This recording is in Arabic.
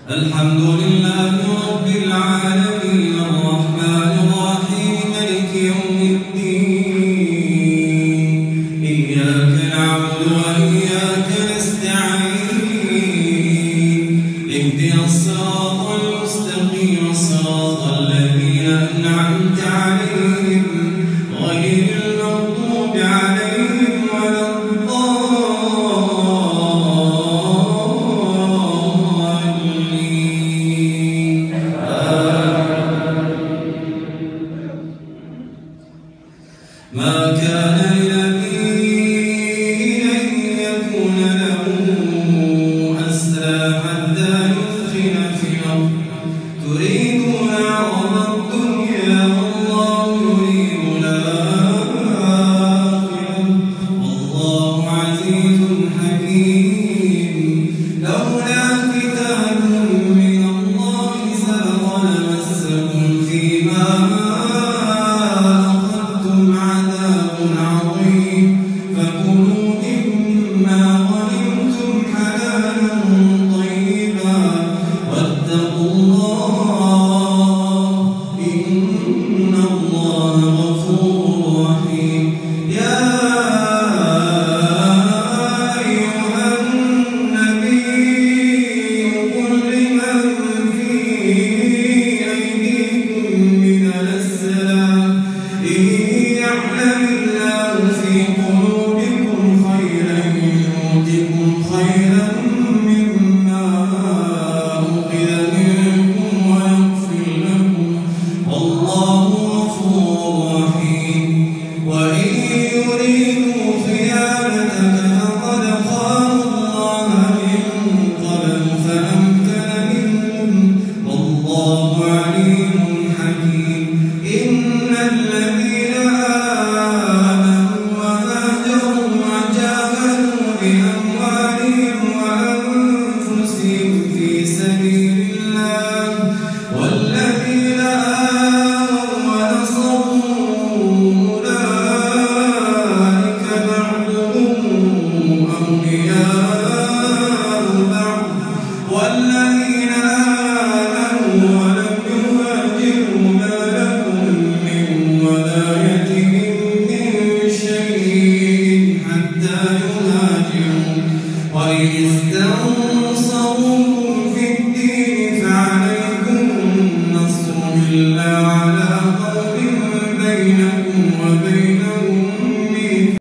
الحمد لله رب العالمين الرحمن الرحيم مالك يوم الدين إياك نعبد وإياك نستعين اهدنا الصراط المستقيم صراط الذين أنعمت عليهم غير المغضوب عليهم ولا ما كان لنبي أن يكون له أسرى حتى يثخن في الأرض تريدون عرض الدنيا والله يريد الآخرة والله عزيز حكيم لولا كتاب من الله سبق لمسكم فيما عذاب